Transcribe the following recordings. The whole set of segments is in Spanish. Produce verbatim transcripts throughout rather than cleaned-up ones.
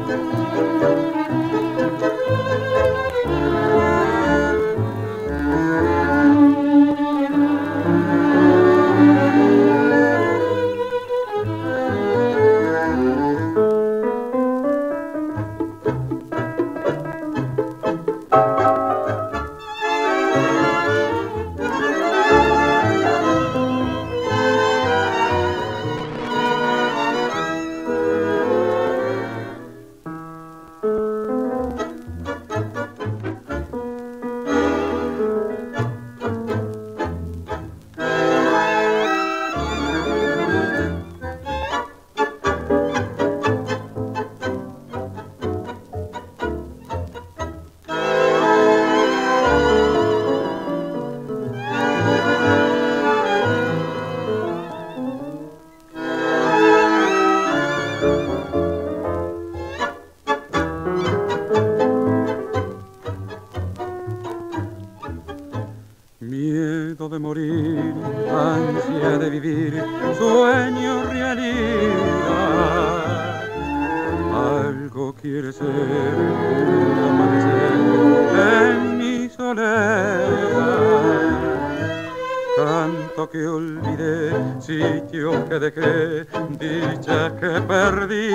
Miedo de morir, ansia de vivir, sueño realidad. Algo quiere ser un amanecer en mi soledad. Tanto que olvidé, sitios que dejé, dichas que perdí.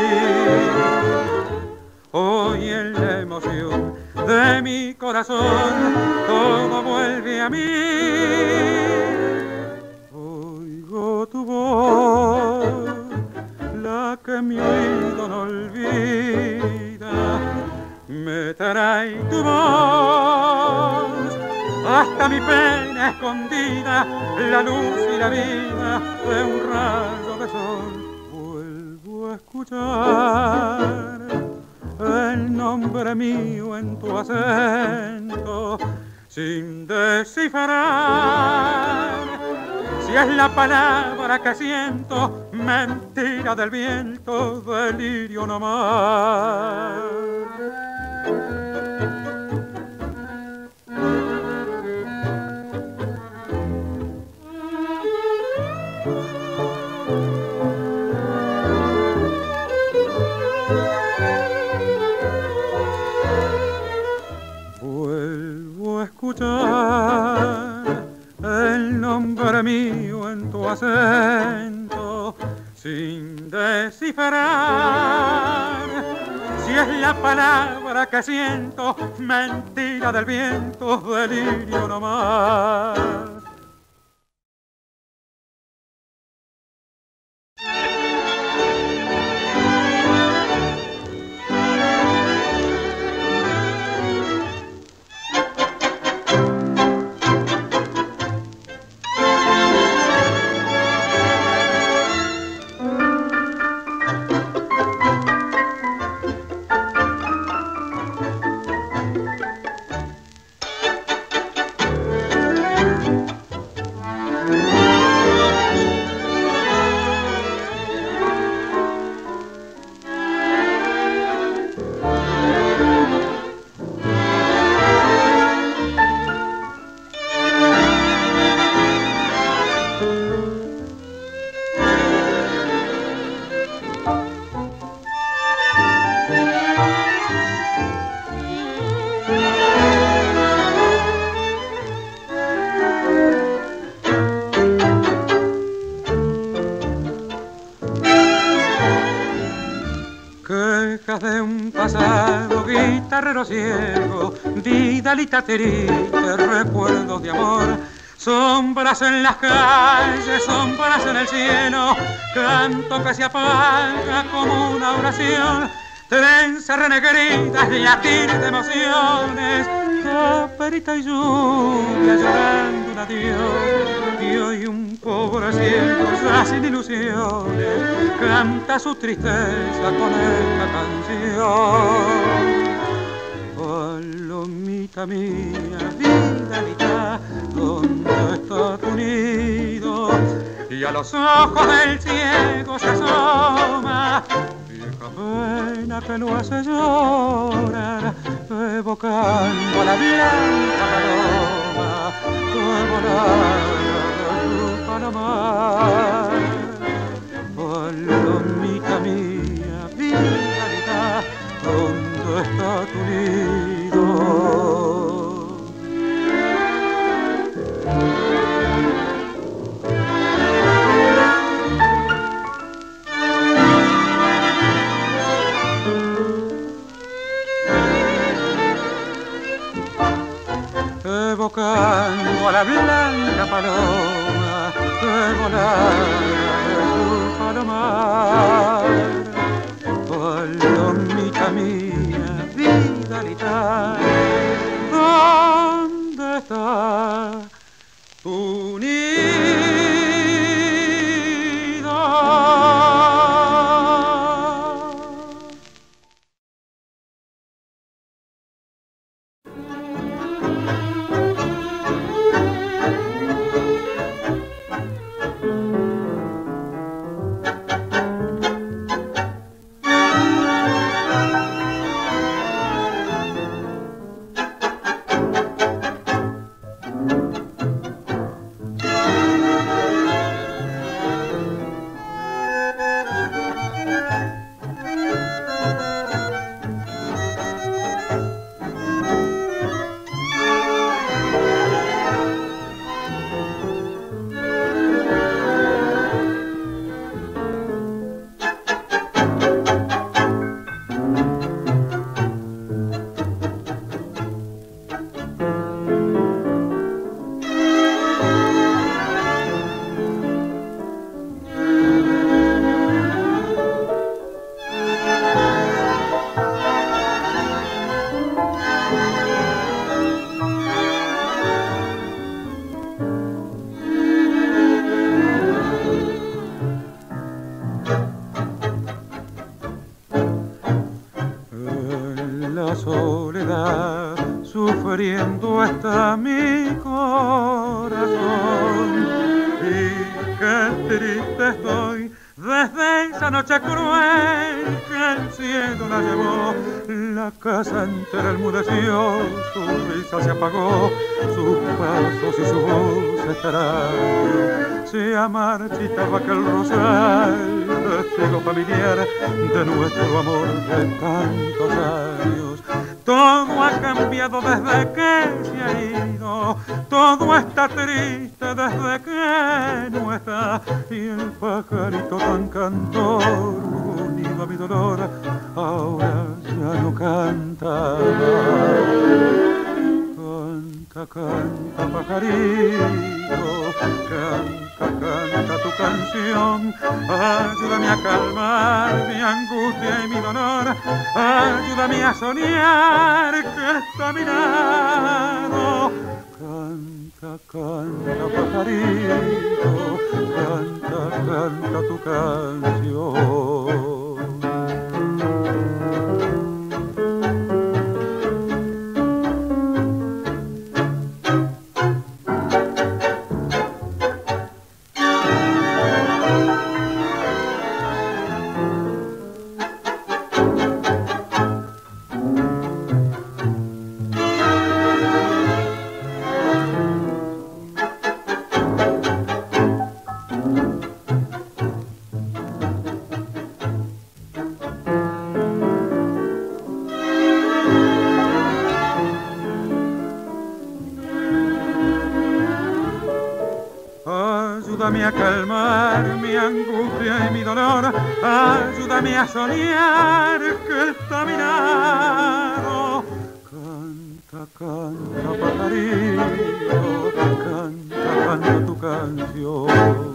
Hoy en la emoción de mi corazón todo vuelve a mí. Oigo tu voz, la que mi oído no olvida. Me trae tu voz hasta mi pena escondida, la luz y la vida de un rayo de sol. Vuelvo a escuchar el nombre mío en tu acento, sin descifrar si es la palabra que siento, mentira del viento, delirio nomás. Escuchar el nombre mío en tu acento, sin descifrar si es la palabra que siento, mentira del viento, delirio nomás. De un pasado guitarrero ciego, vidalita triste, recuerdos de amor, sombras en las calles, sombras en el cielo, canto que se apaga como una oración, trenzas renegridas, latir de emociones, caperita y lluvia llorando un adiós, y hoy un pobre ciego ya sin ilusiones canta su tristeza con esta canción. Palomita mía, vidalita, ¿dónde está tu nido? Y a los ojos del ciego se asoma vieja pena que lo hace llorar, evocando a la blanca paloma que volaba su palomar. Palomita mía, vidalita, evocando a la blanca paloma que volara de su palomar. Palomita mía, vida vital, ¿dónde está tu nido? Sufriendo está mi corazón y qué triste estoy desde esa noche cruel que el cielo la llevó. La casa entera enmudeció, su risa se apagó, sus pasos y su voz extraño. Se marchitaba aquel rosal, testigo familiar de nuestro amor de tantos años. Todo ha cambiado desde que se ha ido, todo está triste desde que no está. Y el pajarito tan cantor, unido a mi dolor, ahora ya no canta. Canta, canta, pajarito, canta, canta tu canción. Ayúdame a calmar mi angustia y mi dolor, ayúdame a soñar que está a mi lado. Canta, canta, pajarito, canta, canta tu canción. Ayúdame a calmar mi angustia y mi dolor, ayúdame a soñar que está a mi lado. Canta, canta, pajarito, canta, canta tu canción.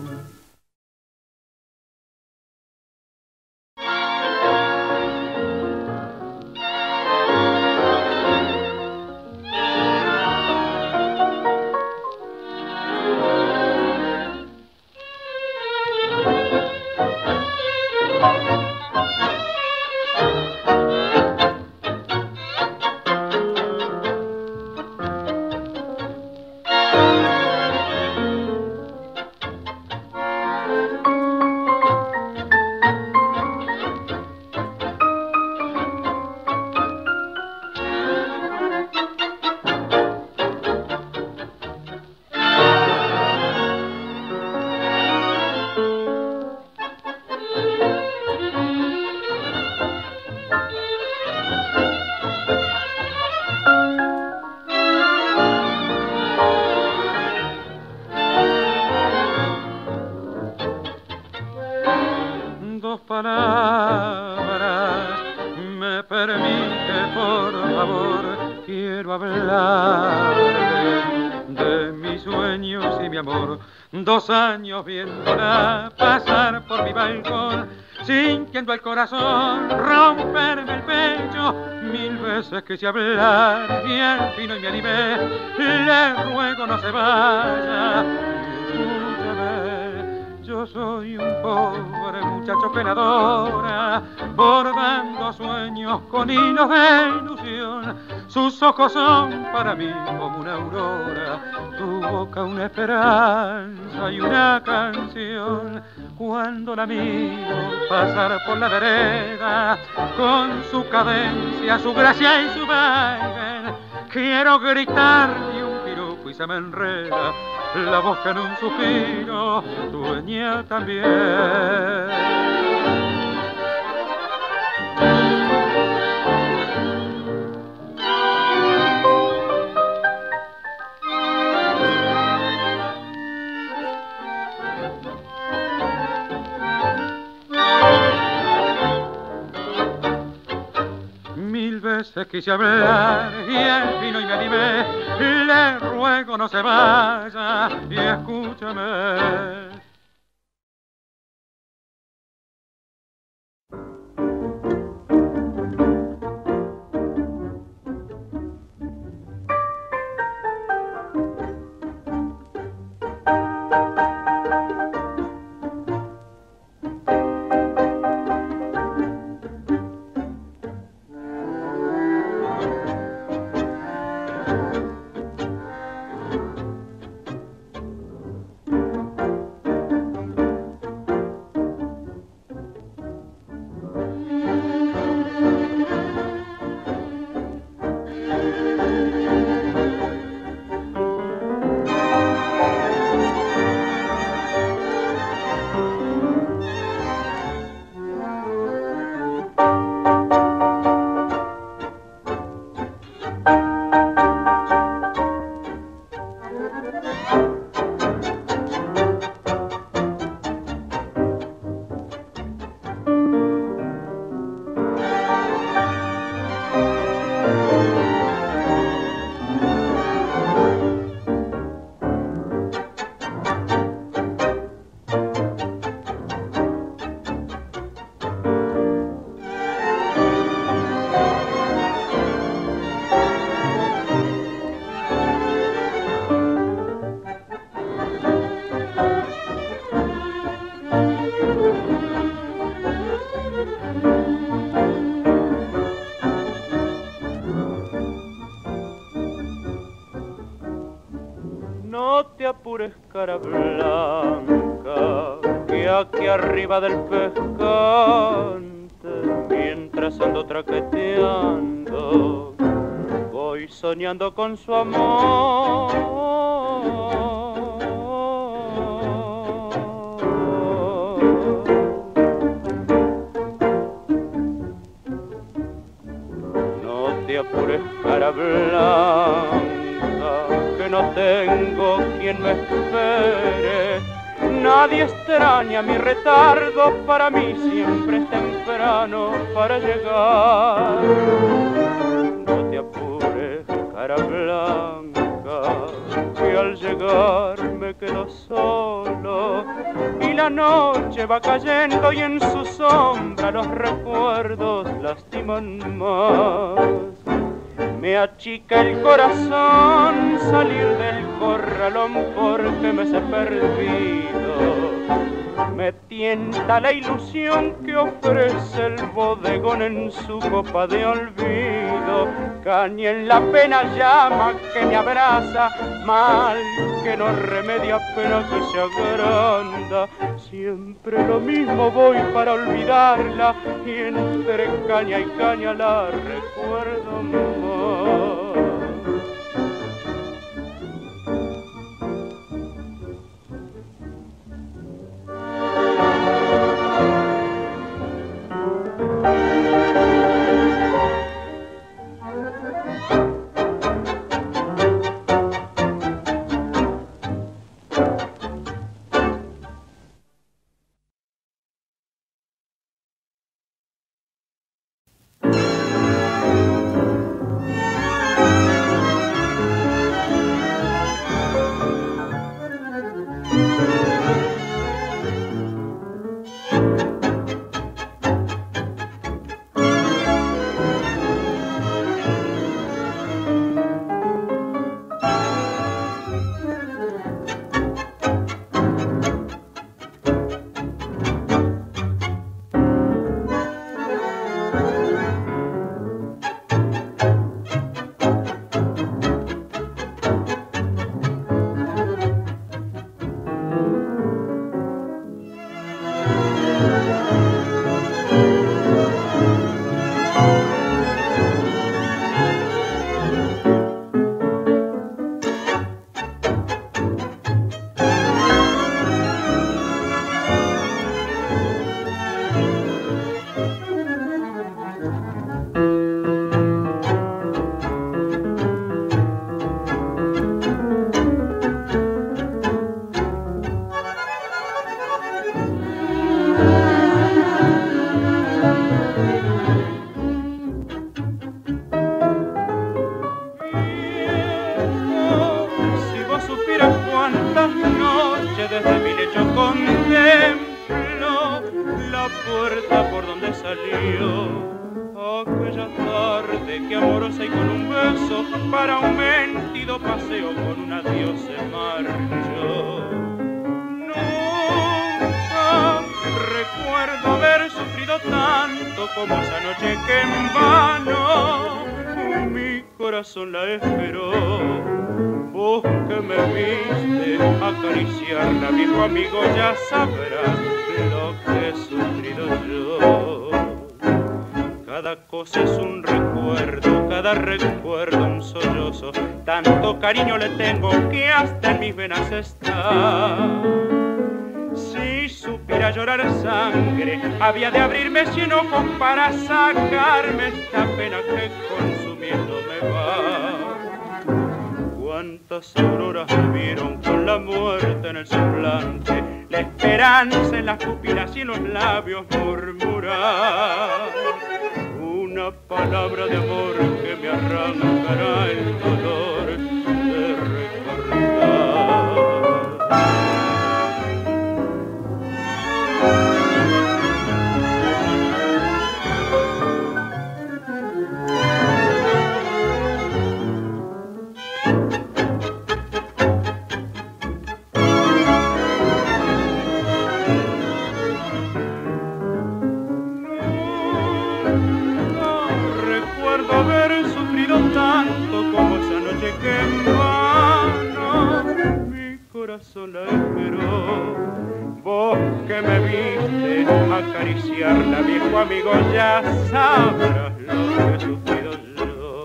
Palabras me permite, por favor, quiero hablar. sueños y mi amor. Dos años viéndola pasar por mi balcón, sintiendo el corazón romperme el pecho. Mil veces quise hablar y al fin hoy me animé. Le ruego no se vaya, escúchame. Yo soy un pobre muchacho que la adora, bordando sueños con hilos de ilusión. Sus ojos son para mí como una aurora, su boca una esperanza y una canción. Cuando la miro pasar por la vereda, con su cadencia, su gracia y su baile, quiero gritarle un piropo y se me enreda la boca en un suspiro, dueña también. Mil veces quise hablar y al fin hoy me animé. Le ruego no se vaya y escúchame. Cara blanca, que aquí arriba del pescante, mientras ando traqueteando, voy soñando con su amor. No te apures, cara blanca, que no tengo quien me espere. Nadie extraña mi retardo, para mí siempre es temprano para llegar. No te apures, cara blanca, que al llegar me quedo solo y la noche va cayendo y en su sombra los recuerdos lastiman más. Me achica el corazón salir del corralón porque me sé perdido. Me tienta la ilusión que ofrece el bodegón en su copa de olvido. Caña en la pena llama que me abraza, mal que no remedia pena que se agranda. Siempre lo mismo voy para olvidarla y entre caña y caña la recuerdo más. nació aquella tarde que amorosa y con un beso para un mentido paseo con un adiós se marchó. Nunca recuerdo haber sufrido tanto como esa noche que en vano mi corazón la esperó. Vos que me viste acariciarla, viejo amigo, ya sabrás lo que he sufrido yo. Cada cosa es un recuerdo, cada recuerdo un sollozo. Tanto cariño le tengo que hasta en mis venas está. Si supiera llorar sangre, había de abrirme cien ojos para sacarme esta pena que consumiendo me va. Cuántas auroras me vieron con la muerte en el semblante, la esperanza en las pupilas y en los labios murmurar una palabra de amor que me arrancará el dolor de recordar. Que en vano mi corazón la esperó. Vos que me viste acariciarla, viejo amigo, ya sabrás lo que he sufrido yo.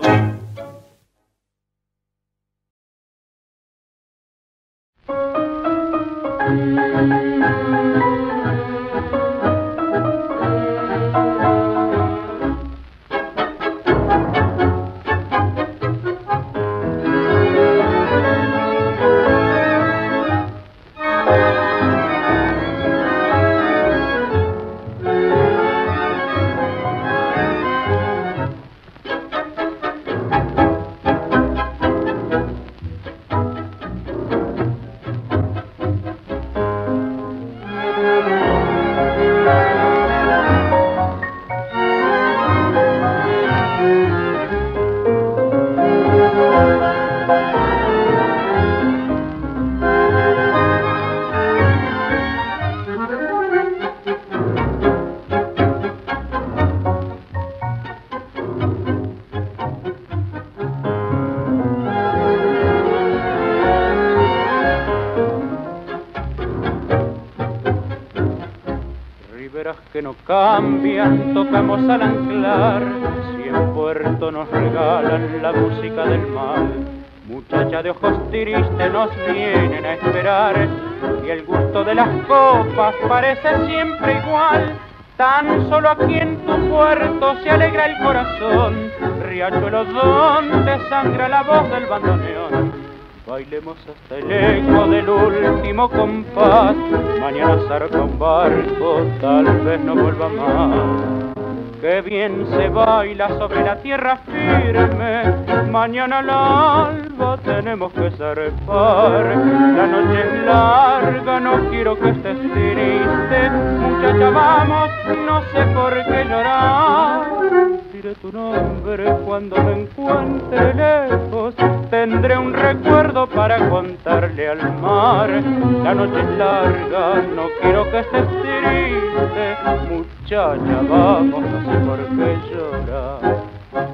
Que no cambian, tocamos al anclar, si en puerto nos regalan la música del mar. Muchacha de ojos tristes nos vienen a esperar, y el gusto de las copas parece siempre igual. Tan solo aquí en tu puerto se alegra el corazón, riachuelo donde sangra la voz del bandoneón. Bailemos hasta el eco del último compás, mañana zarpa un barco, tal vez no vuelva más. Qué bien se baila sobre la tierra firme, mañana al alba tenemos que zarpar. La noche es larga, no quiero que estés triste, muchacha vamos, no sé por qué llorar. Diré tu nombre cuando me encuentre lejos, tendré un recuerdo para contarle al mar. La noche es larga, no quiero que estés triste, muchacha vamos, no sé por qué llorar.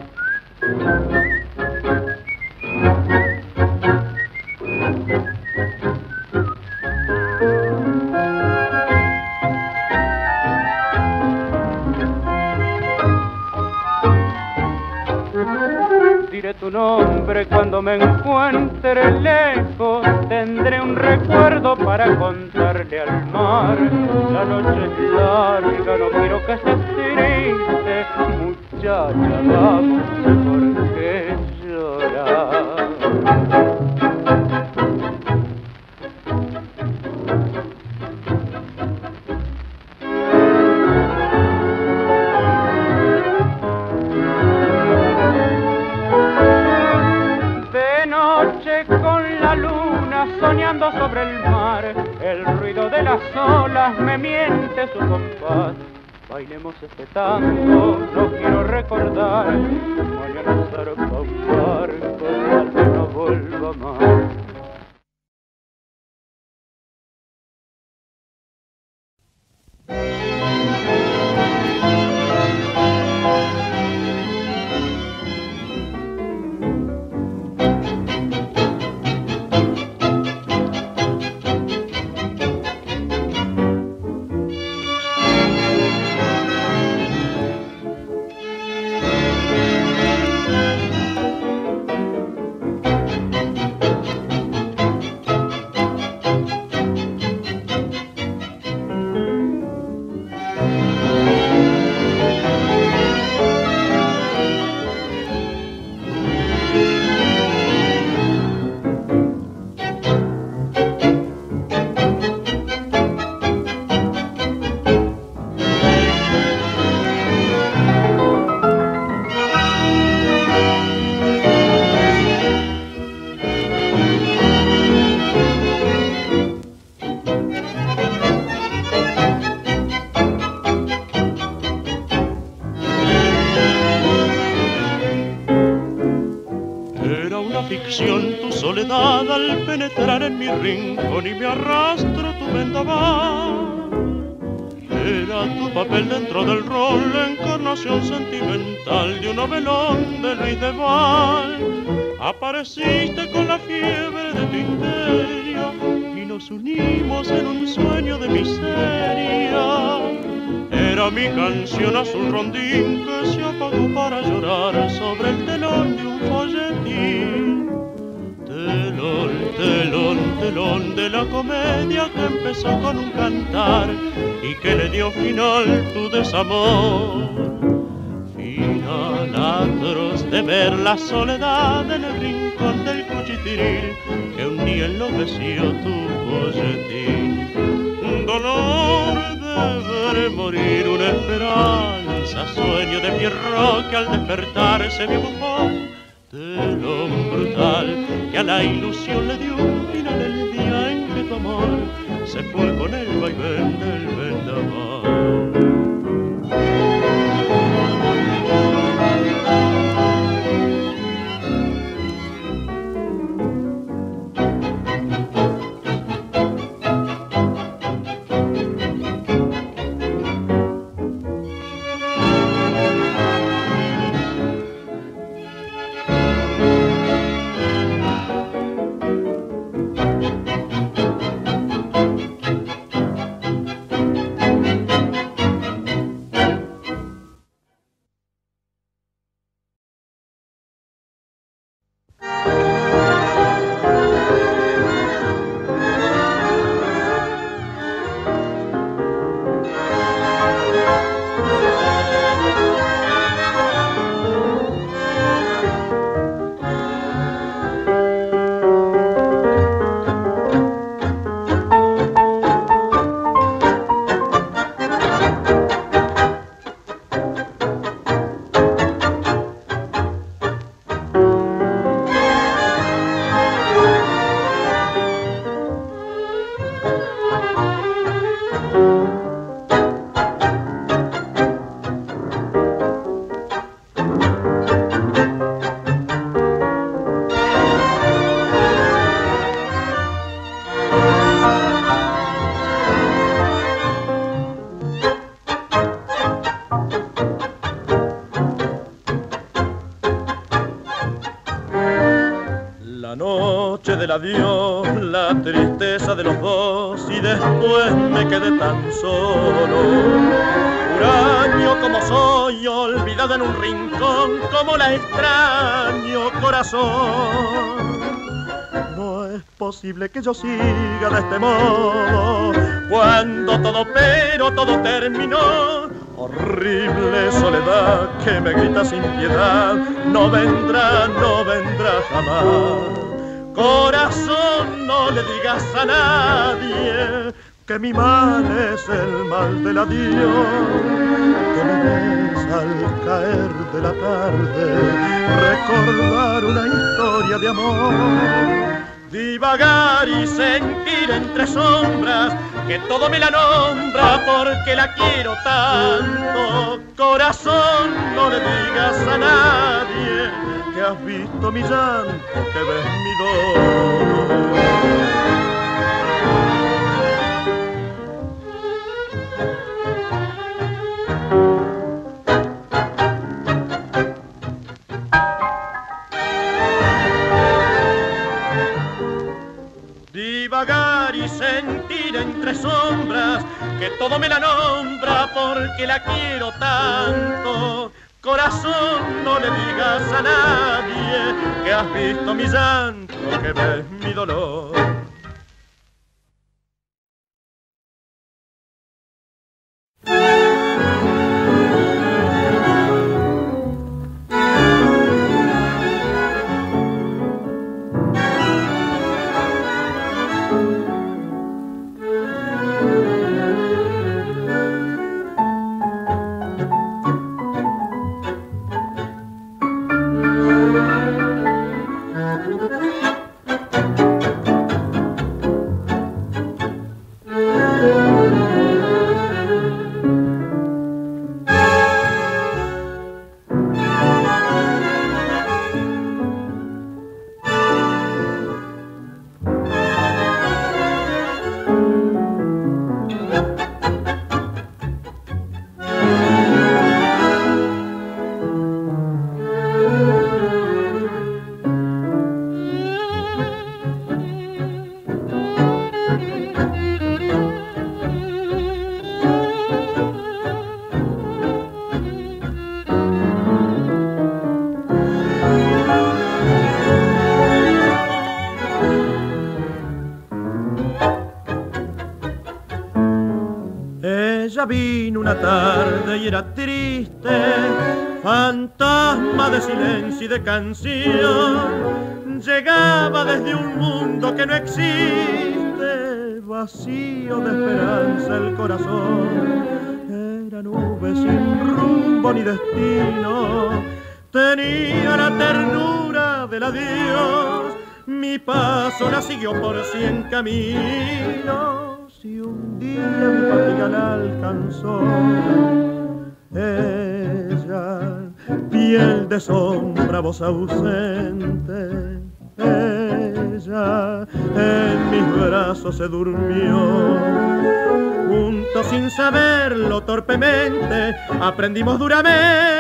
Diré tu nombre cuando me encuentre lejos, tendré un recuerdo para contarle al mar. La noche es larga, no quiero que estés triste, muchacha, vamos, no sé por qué llorar. Soñando sobre el mar, el ruido de las olas me miente su compás. bailemos este tango, no quiero recordar, mañana zarpa un barco, tal vez no vuelva más. Tu soledad al penetrar en mi rincón y me arrastro tu vendaval. Era tu papel dentro del rol, la encarnación sentimental de un novelón de Luis de Val. Apareciste con la fiebre de tu histeria y nos unimos en un sueño de miseria. Era mi canción azul rondín que se apagó para llorar sobre el telón de un folletín. Telón, telón, telón de la comedia que empezó con un cantar y que le dio final tu desamor. Final atroz de ver la soledad en el rincón del cuchitril que un día enloqueció tu folletín. Dolor de ver morir una esperanza, sueño de Pierrot que al despertar se vio bufón. Telón brutal que a la ilusión le dio un final el día en que tu amor se fue con el vaivén del vendaval. del adiós, la tristeza de los dos, y después me quedé tan solo. Huraño como soy, olvidado en un rincón, como la extraño corazón. No es posible que yo siga de este modo, cuando todo pero todo terminó. Horrible soledad que me grita sin piedad, no vendrá, no vendrá jamás. Corazón, no le digas a nadie que mi mal es el mal del adiós. Que me ves al caer de la tarde recordar una historia de amor. Divagar y sentir entre sombras que todo me la nombra porque la quiero tanto. Corazón, no le digas a nadie que has visto mi llanto, que ves mi dolor. Divagar y sentir entre sombras que todo me la nombra porque la quiero tanto. Corazón, no le digas a nadie que has visto mi llanto, que ves mi dolor. Ella vino una tarde y era triste, fantasma de silencio y de canción. Llegaba desde un mundo que no existe, vacío de esperanza el corazón. Era nube sin rumbo ni destino, tenía la ternura del adiós. Mi paso la siguió por cien caminos y un día mi fatiga la alcanzó. Ella, piel de sombra, voz ausente, ella en mis brazos se durmió. Juntos sin saberlo torpemente aprendimos duramente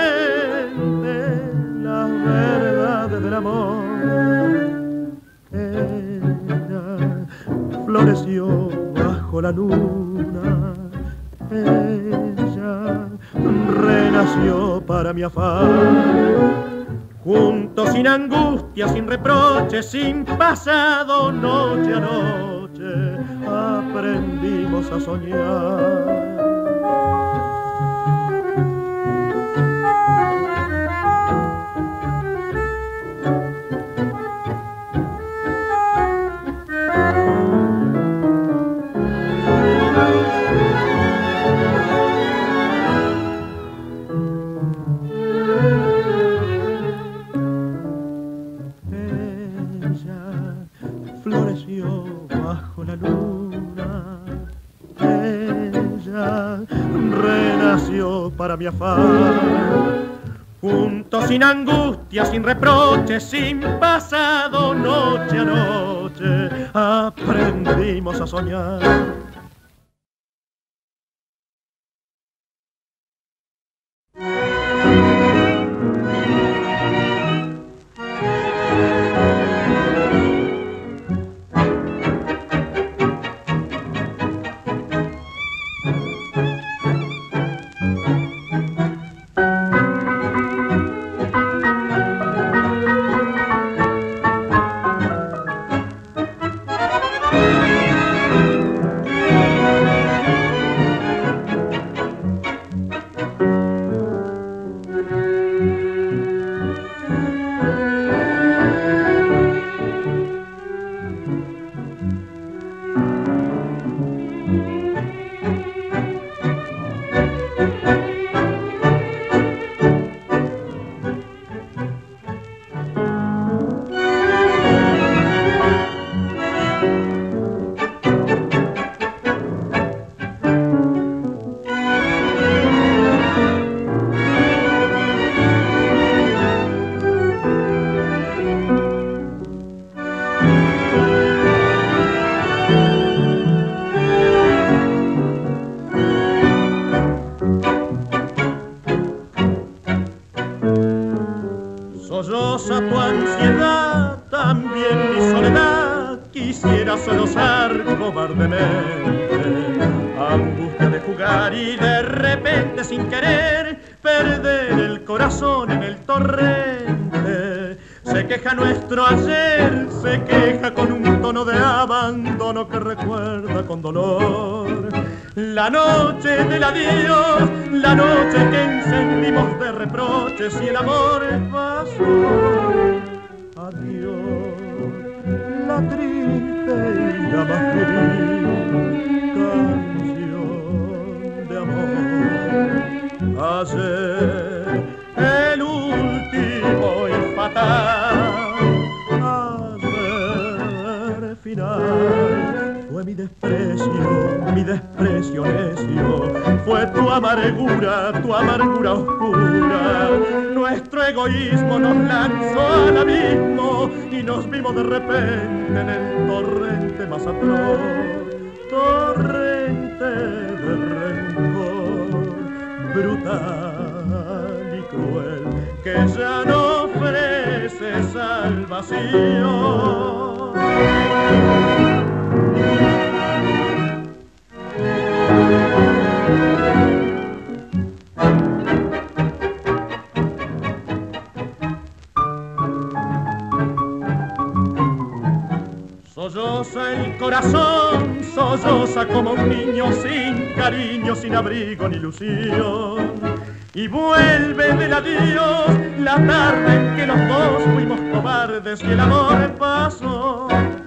las verdades del amor. Ella floreció bajo la luna, ella renació para mi afán. Juntos sin angustia, sin reproche, sin pasado, noche a noche aprendimos a soñar. Floreció bajo la luna, ella renació para mi afán. Juntos sin angustia, sin reproches, sin pasado, noche a noche aprendimos a soñar. Solloza tu ansiedad, también mi soledad, quisiera solozar cobardemente. Angustia de jugar y de repente sin querer perder el corazón en el torrente. Se queja nuestro ayer, se queja con un tono de abandono que recuerda con dolor la noche del adiós, la noche que encendimos de reproches y el amor pasó. Adiós, la triste y la más feliz canción de amor. Ayer, el último y fatal ayer final fue mi desprecio, mi desprecio necio, fue tu amargura, tu amargura oscura. Nuestro egoísmo nos lanzó al abismo y nos vimos de repente en el torrente más atroz, torrente de rencor brutal y cruel que ya no ofrece salvación. Solloza el corazón, solloza como un niño sin cariño, sin abrigo ni ilusión. Y vuelve del adiós la tarde en que los dos fuimos cobardes y el amor pasó.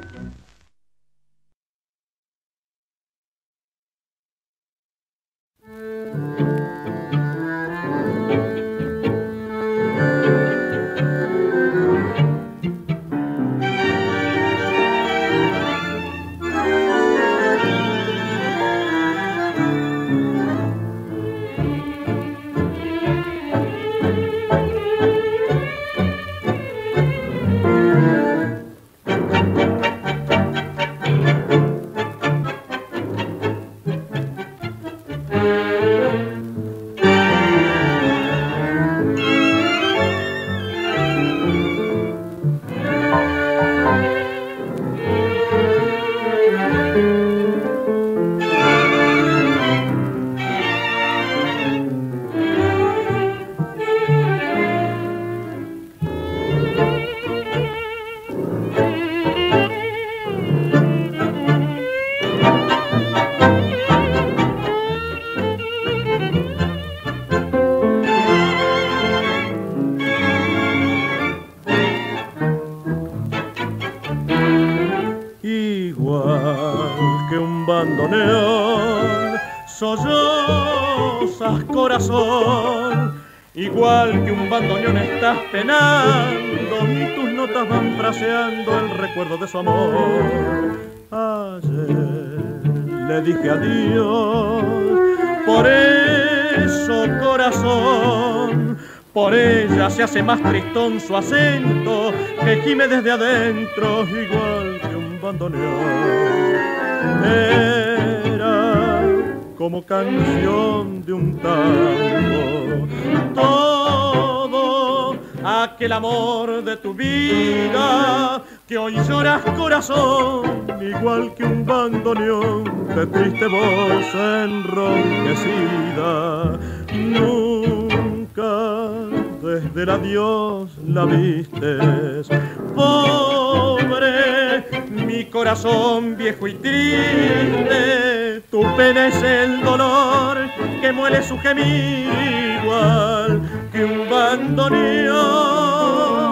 bandoneón, sollozas corazón, igual que un bandoneón estás penando y tus notas van fraseando el recuerdo de su amor. Ayer le dije adiós, por eso corazón, por ella se hace más tristón su acento que gime desde adentro igual que un bandoneón. Era como canción de un tango, todo aquel amor de tu vida que hoy lloras corazón, igual que un bandoneón de triste voz enronquecida. Nunca desde el adiós la vistes, pobre mi corazón viejo y triste, tu pena es el dolor que muele su gemir igual que un bandoneón.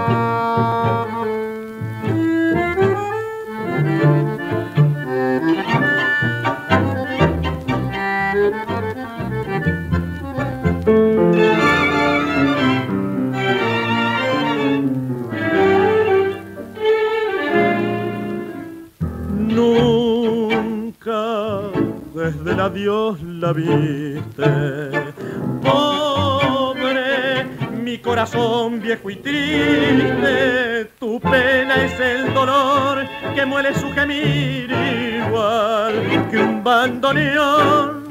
Desde el adiós la viste, pobre mi corazón viejo y triste, tu pena es el dolor que muele su gemir igual que un bandoneón.